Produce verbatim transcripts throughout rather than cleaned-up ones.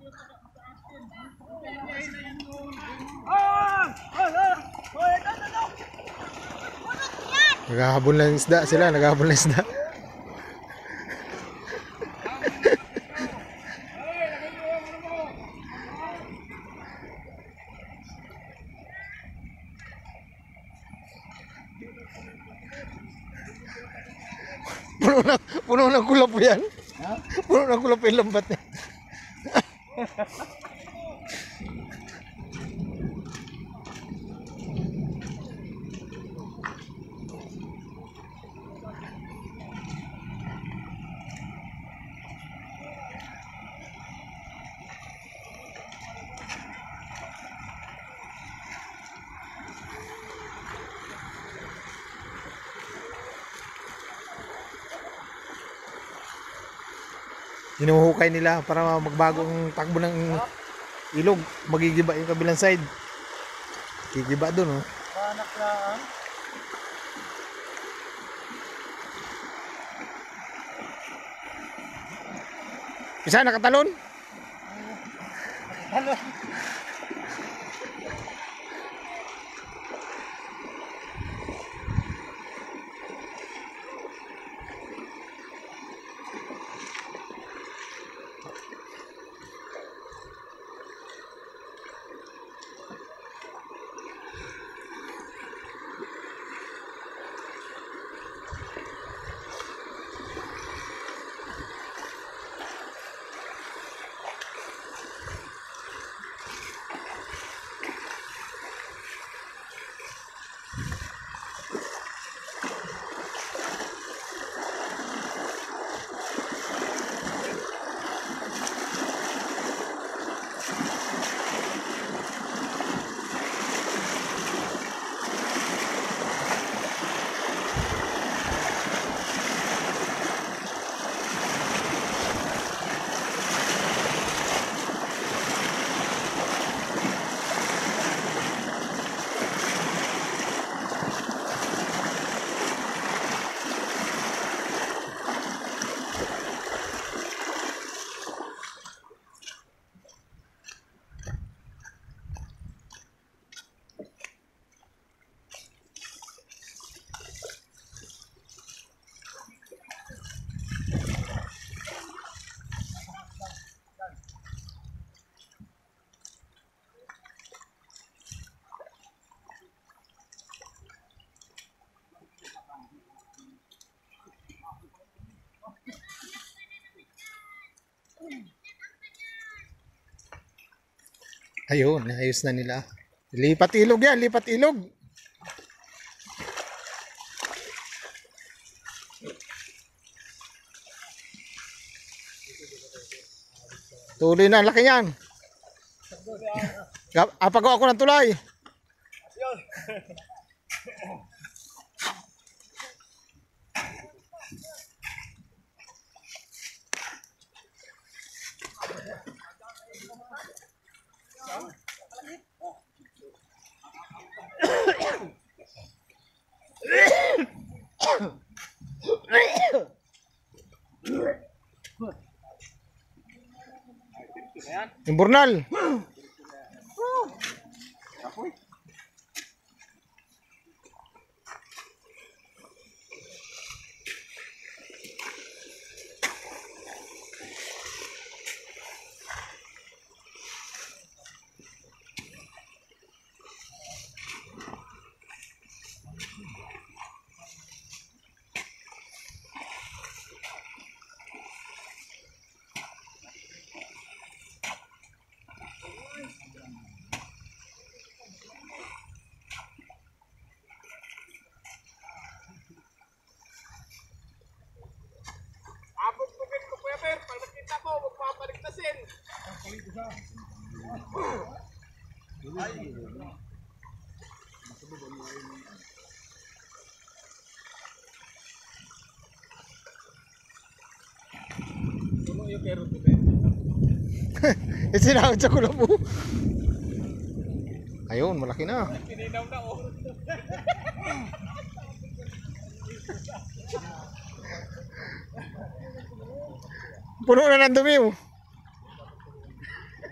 Naghahabol ng isda sila, naghahabol ng isda. Puno na, puno ng kulap yan. Ha? Puno ng kulap yung lambat niya. Hinuhukay nila para magbago ang takbo ng ilog. Magigiba yung kabilang side. Gigiba doon, oh. Anak lang. Isa nakatalon? Talon. Ayun, ayos na nila. Lipat ilog yan, lipat ilog. Tuloy na, laki yan. Apagawa ako ng tulay. Yung burnal. Isinahod sa kulo mo. Ayun, malaki na. Pininaw na, oh. Puno na ng dumi, oh.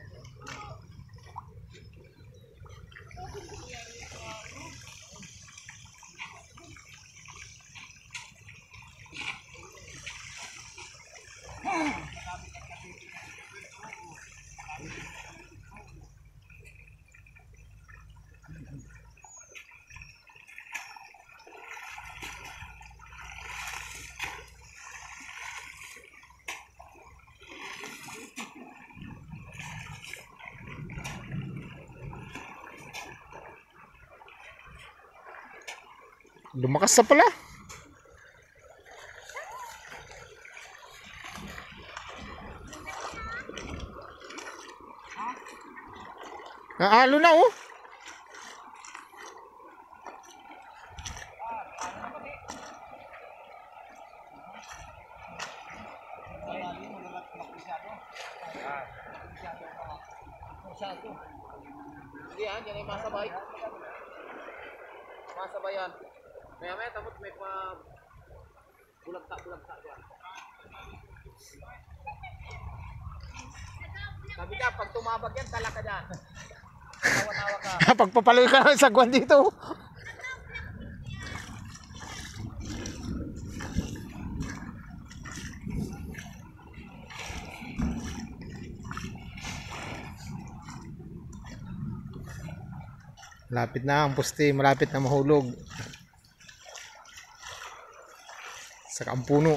Lumakas na pala. Naalo na oh. Sige yan, yan ay masabay. Masabay yan. Maya maya tapos may pa bulagta-bulagta dyan. Sabi ka, pag tumabag yan, tala ka dyan. Tawa-tawa ka. Pagpapaloy ka ng sagwan dito. Malapit na ang poste, malapit na mahulog. Sa ang puno.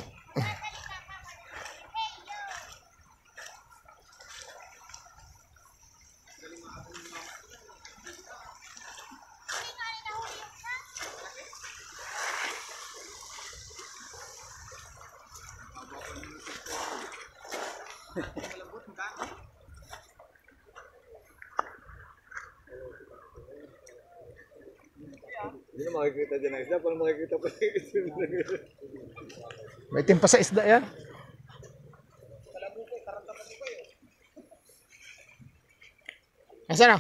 Hindi na makikita dyan ang isda. Paano makikita pa yung isda? May timpa sa isda yan. Nasaan na?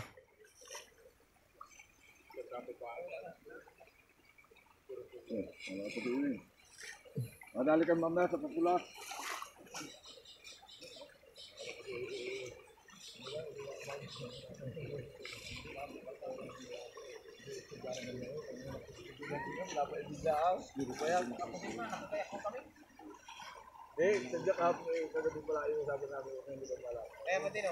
Madali ka mamaya sa papula. Eh, sadya kahapon eh, kagabi pala yung sabi namin hindi ko pala. Eh, matino.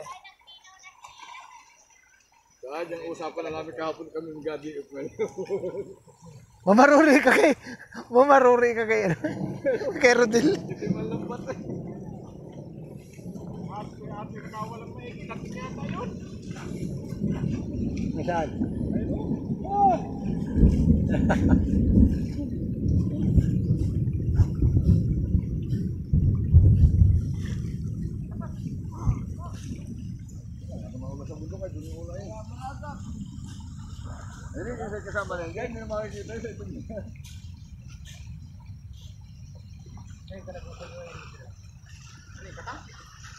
Saan yung usapan na namin kahapon kami ng gabi of Mamaruri ka kay Mamaruri ka kay kay Rodel. Hindi man lambat eh. Ate, ate, walang may kinakit yata yun. Nasaan? Oh! Ini kasi kasama na yan, hindi na makikita sa ito niya. Eh, talagang ito yung... Ano yung kata?